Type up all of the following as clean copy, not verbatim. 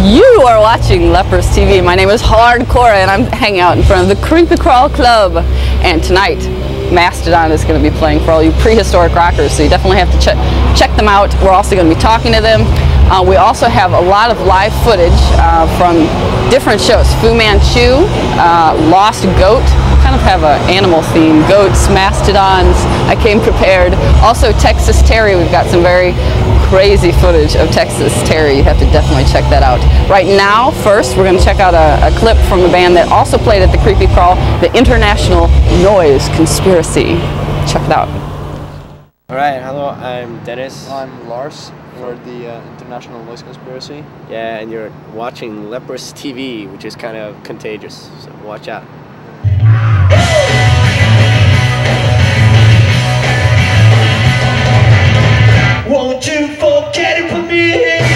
You are watching Lepers TV. My name is Cora and I'm hanging out in front of the Creepy Crawl Club. And tonight, Mastodon is going to be playing for all you prehistoric rockers, so you definitely have to check them out. We're also going to be talking to them. We also have a lot of live footage from different shows. Fu Manchu, Lost Goat, kind of have an animal theme. Goats, mastodons, I came prepared. Also Texas Terry, we've got some very crazy footage of Texas Terry. You have to definitely check that out. Right now, first, we're going to check out a clip from a band that also played at the Creepy Crawl, the International Noise Conspiracy. Check it out. Alright, hello, I'm Dennis. I'm Lars. We're the International Noise Conspiracy. Yeah, and you're watching Lepers TV, which is kind of contagious, so watch out. Won't you forget it for me?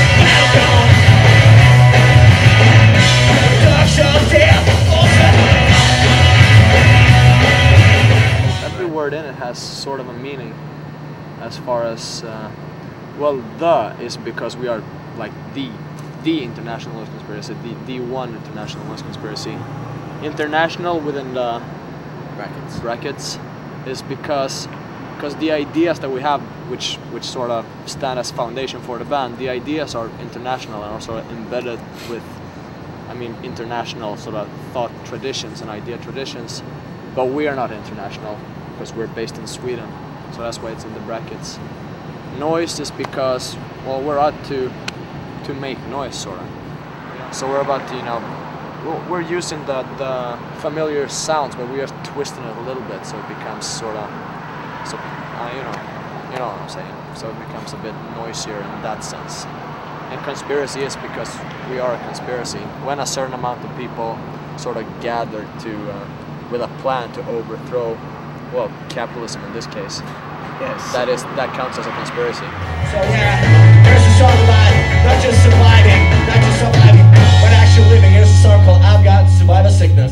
Every word in it has sort of a meaning as far as, well, the is because we are like the International Noise Conspiracy, the one International Noise Conspiracy. International within the brackets is because the ideas that we have, which sort of stand as foundation for the band, the ideas are international and are sort of embedded with, I mean, international sort of thought traditions and idea traditions, but we are not international because we're based in Sweden, so that's why it's in the brackets. Noise is because, well, we're out to make noise, sort of. So we're about to, you know, we're using the familiar sounds, but we are twisting it a little bit so it becomes sort of, so you know what I'm saying. So it becomes a bit noisier in that sense. And conspiracy is because we are a conspiracy. When a certain amount of people sort of gather with a plan to overthrow, well, capitalism in this case. Yes. That counts as a conspiracy. So yeah, here's a song about not just surviving, but actually living. Here's a song called I've Got to Survive a Sickness.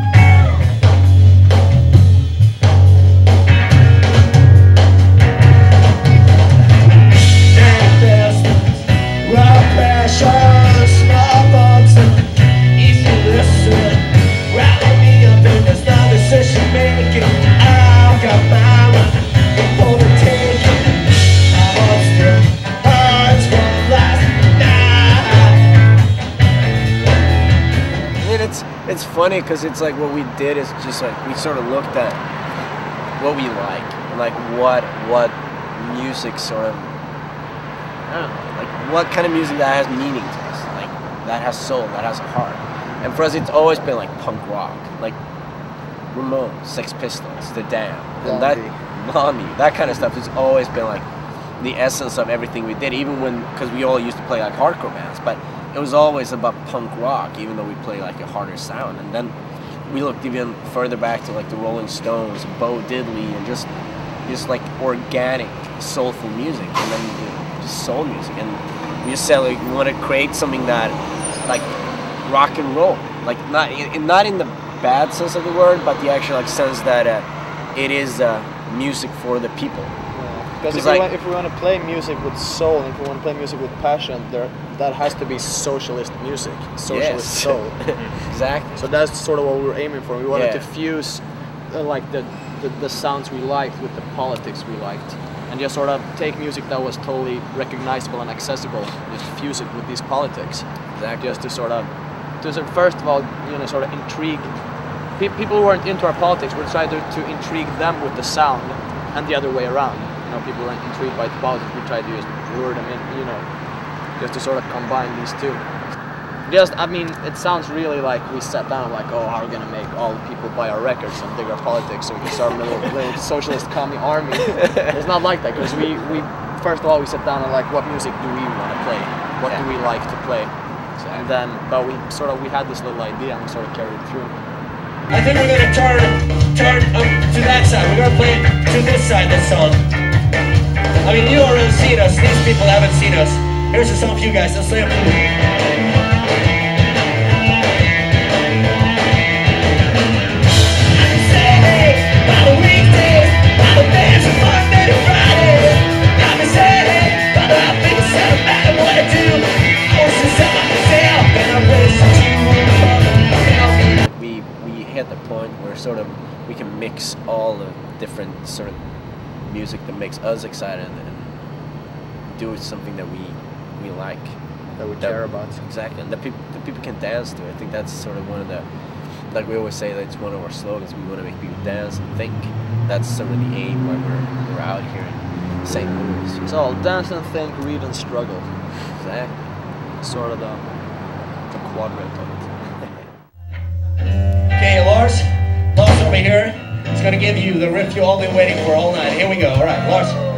It's funny because it's like what we did is just like we sort of looked at what we like what music sort of, I don't know, like what kind of music that has meaning to us, like that has soul, that has a heart. And for us, it's always been like punk rock, like Ramones, Sex Pistols, The Damned, and that kind of stuff has always been like the essence of everything we did. Even when, because we all used to play like hardcore bands, but it was always about punk rock, even though we play like a harder sound. And then we looked even further back to like the Rolling Stones, Bo Diddley, and just like organic, soulful music, and then just soul music. And we just said like we want to create something that like rock and roll, like not in the bad sense of the word, but the actual like sense that it is music for the people. Because if we want to play music with soul, and if we want to play music with passion, that has to be socialist music, socialist soul. Exactly. So that's sort of what we were aiming for. We wanted to fuse like the sounds we liked with the politics we liked, and just sort of take music that was totally recognizable and accessible, just fuse it with these politics. Exactly. Just to sort of, first of all, you know, sort of intrigue people who weren't into our politics. We tried to intrigue them with the sound, and the other way around. You know, people who weren't intrigued by the politics, we tried to just lure them in, you know, just to sort of combine these two. Just, I mean, it sounds really like we sat down like, oh, how are we going to make all the people buy our records and dig our politics so we can start a little socialist commie army. It's not like that, because we first of all, we sat down and like, what music do we want to play? What do we like to play? And then, but we had this little idea and we sort of carried it through. I think we're going to turn to that side. We're going to play to this side, this song. I mean, you already seen us. These people haven't seen us. Here's a song for you guys. Let's play it. By the weekdays, by the bands of Monday to Friday, I'm excited by the things that matter what I do. I was just out myself. sort of, we can mix all the different sort of music that makes us excited and do something that we like. That we care about. Exactly, and that people can dance to. I think that's sort of one of the, like we always say, that's one of our slogans. We want to make people dance and think. That's sort of the aim why we're out here in St. Louis. It's all dance and think, read and struggle. Exactly. Sort of the quadrant of it. Okay, Lars over here is going to give you the riff you've all been waiting for all night. Here we go. All right, Lars.